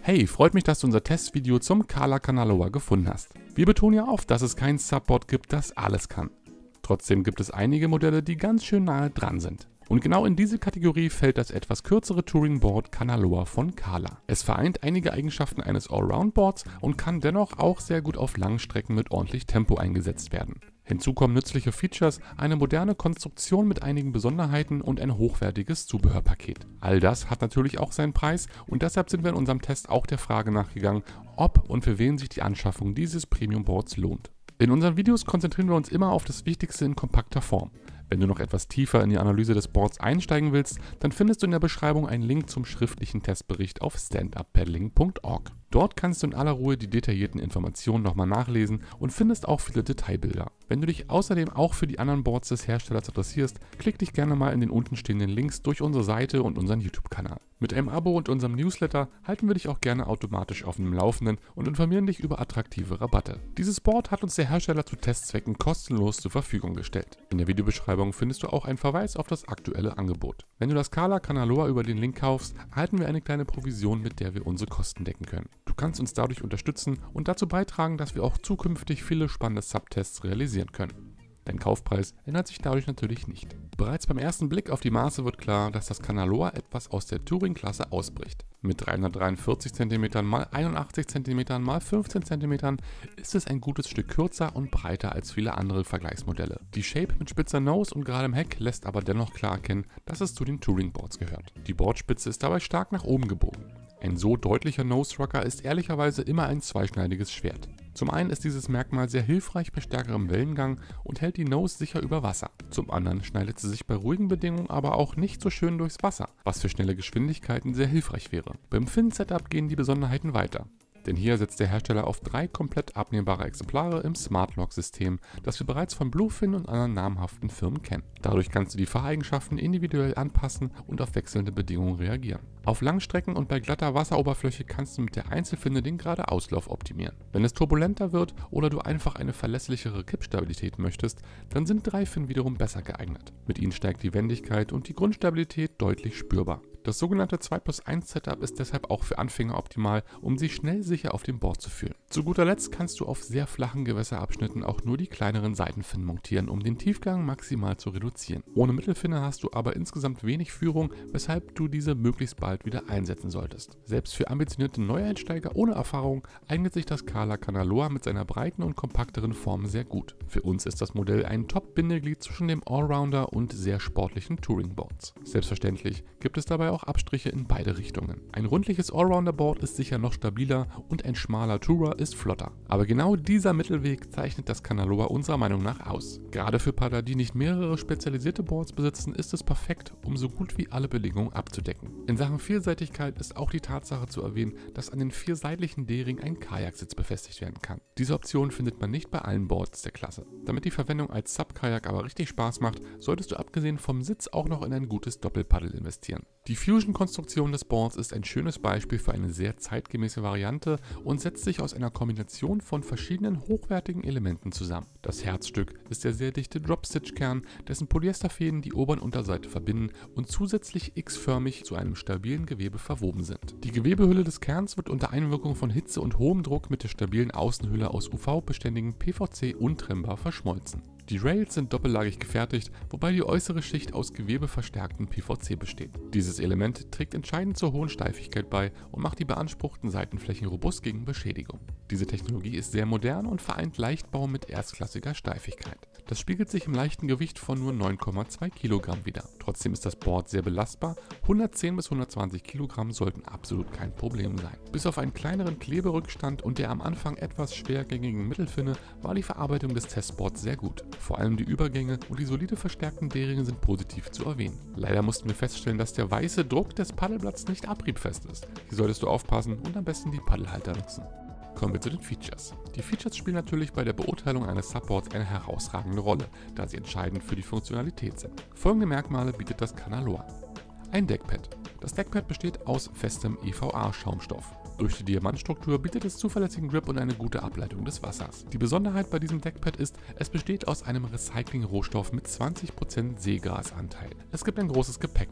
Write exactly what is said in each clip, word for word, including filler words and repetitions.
Hey, freut mich, dass du unser Testvideo zum Kala Kanaloa gefunden hast. Wir betonen ja oft, dass es kein Subboard gibt, das alles kann. Trotzdem gibt es einige Modelle, die ganz schön nahe dran sind. Und genau in diese Kategorie fällt das etwas kürzere Touringboard Kanaloa von Kala. Es vereint einige Eigenschaften eines Allround-Boards und kann dennoch auch sehr gut auf langen Strecken mit ordentlich Tempo eingesetzt werden. Hinzu kommen nützliche Features, eine moderne Konstruktion mit einigen Besonderheiten und ein hochwertiges Zubehörpaket. All das hat natürlich auch seinen Preis und deshalb sind wir in unserem Test auch der Frage nachgegangen, ob und für wen sich die Anschaffung dieses Premium-Boards lohnt. In unseren Videos konzentrieren wir uns immer auf das Wichtigste in kompakter Form. Wenn du noch etwas tiefer in die Analyse des Boards einsteigen willst, dann findest du in der Beschreibung einen Link zum schriftlichen Testbericht auf stand up paddling punkt org. Dort kannst du in aller Ruhe die detaillierten Informationen nochmal nachlesen und findest auch viele Detailbilder. Wenn du dich außerdem auch für die anderen Boards des Herstellers interessierst, klick dich gerne mal in den unten stehenden Links durch unsere Seite und unseren YouTube-Kanal. Mit einem Abo und unserem Newsletter halten wir dich auch gerne automatisch auf dem Laufenden und informieren dich über attraktive Rabatte. Dieses Board hat uns der Hersteller zu Testzwecken kostenlos zur Verfügung gestellt. In der Videobeschreibung findest du auch einen Verweis auf das aktuelle Angebot. Wenn du das Kala Kanaloa über den Link kaufst, erhalten wir eine kleine Provision, mit der wir unsere Kosten decken können. Du kannst uns dadurch unterstützen und dazu beitragen, dass wir auch zukünftig viele spannende Subtests realisieren können. Dein Kaufpreis ändert sich dadurch natürlich nicht. Bereits beim ersten Blick auf die Maße wird klar, dass das Kanaloa etwas aus der Touring-Klasse ausbricht. Mit dreihundertdreiundvierzig Zentimeter mal einundachtzig Zentimeter mal fünfzehn Zentimeter ist es ein gutes Stück kürzer und breiter als viele andere Vergleichsmodelle. Die Shape mit spitzer Nose und geradem Heck lässt aber dennoch klar erkennen, dass es zu den Touring-Boards gehört. Die Bordspitze ist dabei stark nach oben gebogen. Ein so deutlicher Nose-Rocker ist ehrlicherweise immer ein zweischneidiges Schwert. Zum einen ist dieses Merkmal sehr hilfreich bei stärkerem Wellengang und hält die Nose sicher über Wasser. Zum anderen schneidet sie sich bei ruhigen Bedingungen aber auch nicht so schön durchs Wasser, was für schnelle Geschwindigkeiten sehr hilfreich wäre. Beim Fin-Setup gehen die Besonderheiten weiter. Denn hier setzt der Hersteller auf drei komplett abnehmbare Exemplare im Smart Lock-System, das wir bereits von Bluefin und anderen namhaften Firmen kennen. Dadurch kannst du die Fahreigenschaften individuell anpassen und auf wechselnde Bedingungen reagieren. Auf Langstrecken und bei glatter Wasseroberfläche kannst du mit der Einzelfinne den Geradeauslauf optimieren. Wenn es turbulenter wird oder du einfach eine verlässlichere Kippstabilität möchtest, dann sind drei Fin wiederum besser geeignet. Mit ihnen steigt die Wendigkeit und die Grundstabilität deutlich spürbar. Das sogenannte zwei plus eins Setup ist deshalb auch für Anfänger optimal, um sich schnell sicher auf dem Board zu fühlen. Zu guter Letzt kannst du auf sehr flachen Gewässerabschnitten auch nur die kleineren Seitenfinnen montieren, um den Tiefgang maximal zu reduzieren. Ohne Mittelfinne hast du aber insgesamt wenig Führung, weshalb du diese möglichst bald wieder einsetzen solltest. Selbst für ambitionierte Neueinsteiger ohne Erfahrung eignet sich das Kala Kanaloa mit seiner breiten und kompakteren Form sehr gut. Für uns ist das Modell ein Top-Bindeglied zwischen dem Allrounder und sehr sportlichen Touringboards. Selbstverständlich gibt es dabei auch Abstriche in beide Richtungen. Ein rundliches Allrounder-Board ist sicher noch stabiler und ein schmaler Tourer ist flotter. Aber genau dieser Mittelweg zeichnet das Kanaloa unserer Meinung nach aus. Gerade für Paddler, die nicht mehrere spezialisierte Boards besitzen, ist es perfekt, um so gut wie alle Belegungen abzudecken. In Sachen Vielseitigkeit ist auch die Tatsache zu erwähnen, dass an den vier seitlichen D-Ring ein Kajaksitz befestigt werden kann. Diese Option findet man nicht bei allen Boards der Klasse. Damit die Verwendung als Sub-Kajak aber richtig Spaß macht, solltest du abgesehen vom Sitz auch noch in ein gutes Doppelpaddel investieren. Die Fusion-Konstruktion des Boards ist ein schönes Beispiel für eine sehr zeitgemäße Variante und setzt sich aus einer Kombination von verschiedenen hochwertigen Elementen zusammen. Das Herzstück ist der sehr dichte Drop-Stitch-Kern, dessen Polyesterfäden die Ober- und Unterseite verbinden und zusätzlich x-förmig zu einem stabilen Gewebe verwoben sind. Die Gewebehülle des Kerns wird unter Einwirkung von Hitze und hohem Druck mit der stabilen Außenhülle aus U V-beständigen P V C untrennbar verschmolzen. Die Rails sind doppellagig gefertigt, wobei die äußere Schicht aus gewebeverstärktem P V C besteht. Dieses Element trägt entscheidend zur hohen Steifigkeit bei und macht die beanspruchten Seitenflächen robust gegen Beschädigung. Diese Technologie ist sehr modern und vereint Leichtbau mit erstklassiger Steifigkeit. Das spiegelt sich im leichten Gewicht von nur neun Komma zwei Kilogramm wider. Trotzdem ist das Board sehr belastbar, hundertzehn bis hundertzwanzig Kilogramm sollten absolut kein Problem sein. Bis auf einen kleineren Kleberückstand und der am Anfang etwas schwergängigen Mittelfinne war die Verarbeitung des Testboards sehr gut. Vor allem die Übergänge und die solide verstärkten D-Ringe sind positiv zu erwähnen. Leider mussten wir feststellen, dass der weiße Druck des Paddelblatts nicht abriebfest ist. Hier solltest du aufpassen und am besten die Paddelhalter nutzen. Kommen wir zu den Features. Die Features spielen natürlich bei der Beurteilung eines Subboards eine herausragende Rolle, da sie entscheidend für die Funktionalität sind. Folgende Merkmale bietet das Kanaloa. Ein Deckpad. Das Deckpad besteht aus festem E V A-Schaumstoff. Durch die Diamantstruktur bietet es zuverlässigen Grip und eine gute Ableitung des Wassers. Die Besonderheit bei diesem Deckpad ist, es besteht aus einem Recycling-Rohstoff mit zwanzig Prozent Seegrasanteil. Es gibt ein großes Gepäcknetz.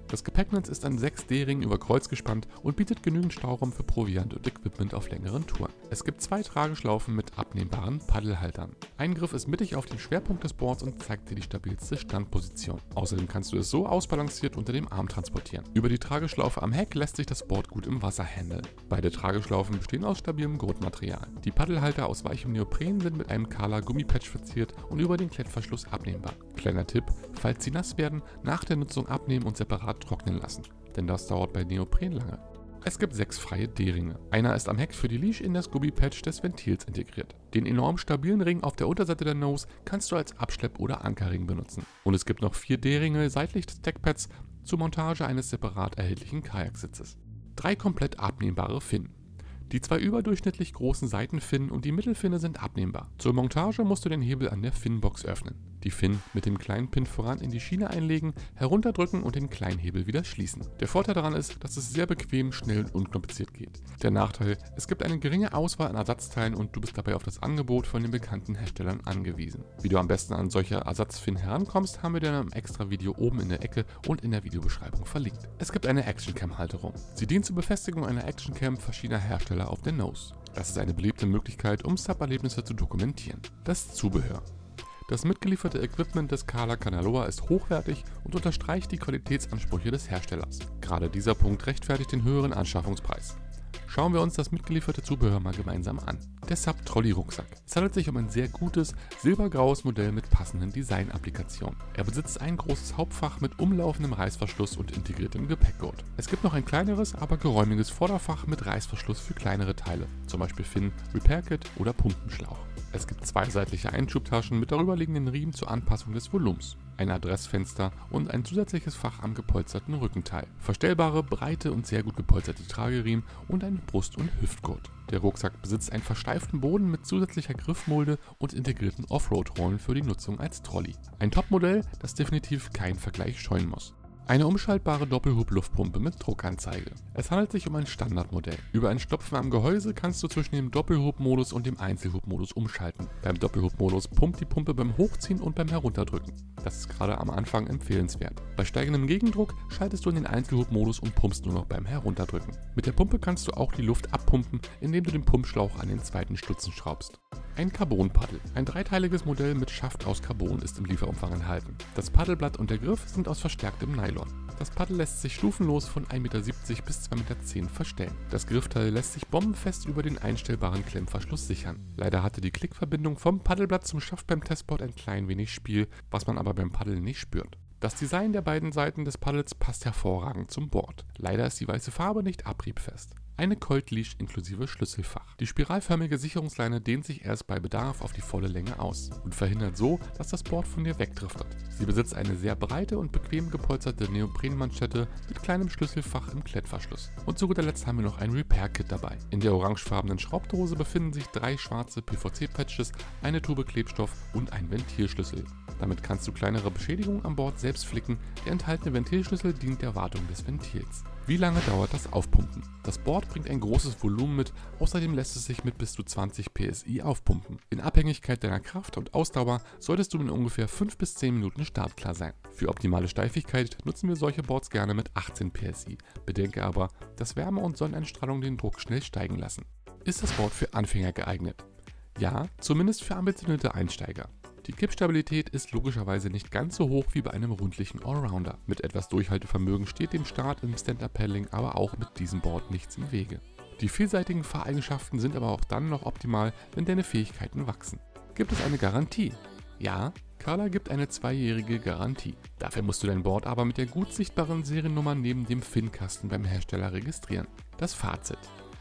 Das Gepäcknetz ist an sechs D-Ringen über Kreuz gespannt und bietet genügend Stauraum für Proviant und Equipment auf längeren Touren. Es gibt zwei Trageschlaufen mit abnehmbaren Paddelhaltern. Ein Griff ist mittig auf den Schwerpunkt des Boards und zeigt dir die stabilste Standposition. Außerdem kannst du es so ausbalanciert unter dem Arm transportieren. Über die Trageschlaufe am Heck lässt sich das Board gut im Wasser handeln. Beide Trageschlaufen bestehen aus stabilem Grundmaterial. Die Paddelhalter aus weichem Neopren sind mit einem Kala Gummipatch verziert und über den Klettverschluss abnehmbar. Kleiner Tipp: Falls sie nass werden, nach der Nutzung abnehmen und separat trocknen lassen, denn das dauert bei Neopren lange. Es gibt sechs freie D-Ringe. Einer ist am Heck für die Leash in das Gummipatch des Ventils integriert. Den enorm stabilen Ring auf der Unterseite der Nose kannst du als Abschlepp- oder Ankerring benutzen. Und es gibt noch vier D-Ringe seitlich des Deckpads zur Montage eines separat erhältlichen Kajaksitzes. Drei komplett abnehmbare Finnen. Die zwei überdurchschnittlich großen Seitenfinnen und die Mittelfinne sind abnehmbar. Zur Montage musst du den Hebel an der Finnbox öffnen. Die Finnen mit dem kleinen Pin voran in die Schiene einlegen, herunterdrücken und den kleinen Hebel wieder schließen. Der Vorteil daran ist, dass es sehr bequem, schnell und unkompliziert geht. Der Nachteil: Es gibt eine geringe Auswahl an Ersatzteilen und du bist dabei auf das Angebot von den bekannten Herstellern angewiesen. Wie du am besten an solche Ersatzfinnen herankommst, haben wir dir in einem extra Video oben in der Ecke und in der Videobeschreibung verlinkt. Es gibt eine Actioncam-Halterung. Sie dient zur Befestigung einer Actioncam verschiedener Hersteller auf der Nose. Das ist eine beliebte Möglichkeit, um Sub-Erlebnisse zu dokumentieren. Das Zubehör. Das mitgelieferte Equipment des Kala Kanaloa ist hochwertig und unterstreicht die Qualitätsansprüche des Herstellers. Gerade dieser Punkt rechtfertigt den höheren Anschaffungspreis. Schauen wir uns das mitgelieferte Zubehör mal gemeinsam an. Der Sub-Trolley-Rucksack. Es handelt sich um ein sehr gutes, silbergraues Modell mit passenden Design-Applikationen. Er besitzt ein großes Hauptfach mit umlaufendem Reißverschluss und integriertem Gepäckgurt. Es gibt noch ein kleineres, aber geräumiges Vorderfach mit Reißverschluss für kleinere Teile, zum Beispiel Fin, Repair Kit oder Pumpenschlauch. Es gibt zwei seitliche Einschubtaschen mit darüberliegenden Riemen zur Anpassung des Volumens, ein Adressfenster und ein zusätzliches Fach am gepolsterten Rückenteil, verstellbare, breite und sehr gut gepolsterte Trageriemen und ein Brust- und Hüftgurt. Der Rucksack besitzt einen versteiften Boden mit zusätzlicher Griffmulde und integrierten Offroad-Rollen für die Nutzung als Trolley. Ein Topmodell, das definitiv keinen Vergleich scheuen muss. Eine umschaltbare Doppelhub-Luftpumpe mit Druckanzeige. Es handelt sich um ein Standardmodell. Über ein Stopfen am Gehäuse kannst du zwischen dem Doppelhub-Modus und dem Einzelhub-Modus umschalten. Beim Doppelhub-Modus pumpt die Pumpe beim Hochziehen und beim Herunterdrücken. Das ist gerade am Anfang empfehlenswert. Bei steigendem Gegendruck schaltest du in den Einzelhub-Modus und pumpst nur noch beim Herunterdrücken. Mit der Pumpe kannst du auch die Luft abpumpen, indem du den Pumpschlauch an den zweiten Stutzen schraubst. Ein Carbon-Paddel. Ein dreiteiliges Modell mit Schaft aus Carbon ist im Lieferumfang enthalten. Das Paddelblatt und der Griff sind aus verstärktem Nylon. Das Paddel lässt sich stufenlos von ein Meter siebzig bis zwei Meter zehn verstellen. Das Griffteil lässt sich bombenfest über den einstellbaren Klemmverschluss sichern. Leider hatte die Klickverbindung vom Paddelblatt zum Schaft beim Testboard ein klein wenig Spiel, was man aber beim Paddeln nicht spürt. Das Design der beiden Seiten des Paddels passt hervorragend zum Board. Leider ist die weiße Farbe nicht abriebfest. Eine Colt Leash inklusive Schlüsselfach. Die spiralförmige Sicherungsleine dehnt sich erst bei Bedarf auf die volle Länge aus und verhindert so, dass das Board von dir wegdriftet. Sie besitzt eine sehr breite und bequem gepolsterte Neoprenmanschette mit kleinem Schlüsselfach im Klettverschluss. Und zu guter Letzt haben wir noch ein Repair-Kit dabei. In der orangefarbenen Schraubdose befinden sich drei schwarze P V C-Patches, eine Tube Klebstoff und ein Ventilschlüssel. Damit kannst du kleinere Beschädigungen an Bord selbst flicken. Der enthaltene Ventilschlüssel dient der Wartung des Ventils. Wie lange dauert das Aufpumpen? Das Board bringt ein großes Volumen mit, außerdem lässt es sich mit bis zu zwanzig P S I aufpumpen. In Abhängigkeit deiner Kraft und Ausdauer solltest du in ungefähr fünf bis zehn Minuten startklar sein. Für optimale Steifigkeit nutzen wir solche Boards gerne mit achtzehn P S I. Bedenke aber, dass Wärme und Sonneneinstrahlung den Druck schnell steigen lassen. Ist das Board für Anfänger geeignet? Ja, zumindest für ambitionierte Einsteiger. Die Kippstabilität ist logischerweise nicht ganz so hoch wie bei einem rundlichen Allrounder. Mit etwas Durchhaltevermögen steht dem Start im Stand-Up-Paddling aber auch mit diesem Board nichts im Wege. Die vielseitigen Fahreigenschaften sind aber auch dann noch optimal, wenn deine Fähigkeiten wachsen. Gibt es eine Garantie? Ja, Kala gibt eine zweijährige Garantie. Dafür musst du dein Board aber mit der gut sichtbaren Seriennummer neben dem Fin-Kasten beim Hersteller registrieren. Das Fazit: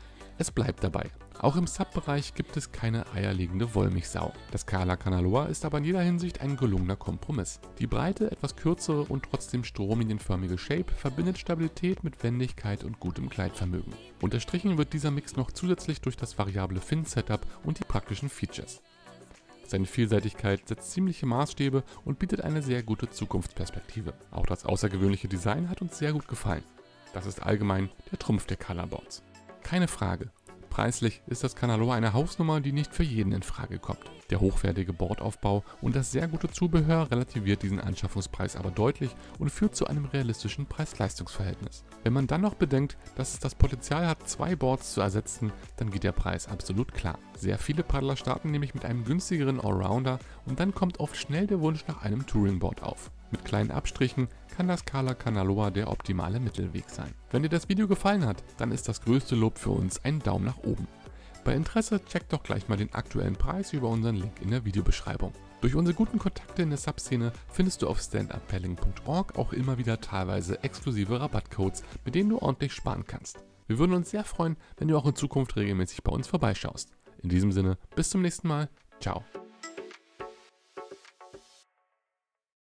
Es bleibt dabei. Auch im Sub-Bereich gibt es keine eierlegende Wollmilchsau. Das Kala Kanaloa ist aber in jeder Hinsicht ein gelungener Kompromiss. Die breite, etwas kürzere und trotzdem stromlinienförmige Shape verbindet Stabilität mit Wendigkeit und gutem Gleitvermögen. Unterstrichen wird dieser Mix noch zusätzlich durch das variable Fin-Setup und die praktischen Features. Seine Vielseitigkeit setzt ziemliche Maßstäbe und bietet eine sehr gute Zukunftsperspektive. Auch das außergewöhnliche Design hat uns sehr gut gefallen. Das ist allgemein der Trumpf der Kala Boards. Keine Frage. Preislich ist das Kanaloa eine Hausnummer, die nicht für jeden in Frage kommt. Der hochwertige Bordaufbau und das sehr gute Zubehör relativiert diesen Anschaffungspreis aber deutlich und führt zu einem realistischen Preis-Leistungs-Verhältnis. Wenn man dann noch bedenkt, dass es das Potenzial hat, zwei Boards zu ersetzen, dann geht der Preis absolut klar. Sehr viele Paddler starten nämlich mit einem günstigeren Allrounder und dann kommt oft schnell der Wunsch nach einem Touringboard auf. Mit kleinen Abstrichen kann das Kala Kanaloa der optimale Mittelweg sein. Wenn dir das Video gefallen hat, dann ist das größte Lob für uns ein Daumen nach oben. Bei Interesse checkt doch gleich mal den aktuellen Preis über unseren Link in der Videobeschreibung. Durch unsere guten Kontakte in der Subszene findest du auf stand up paddling punkt org auch immer wieder teilweise exklusive Rabattcodes, mit denen du ordentlich sparen kannst. Wir würden uns sehr freuen, wenn du auch in Zukunft regelmäßig bei uns vorbeischaust. In diesem Sinne, bis zum nächsten Mal. Ciao.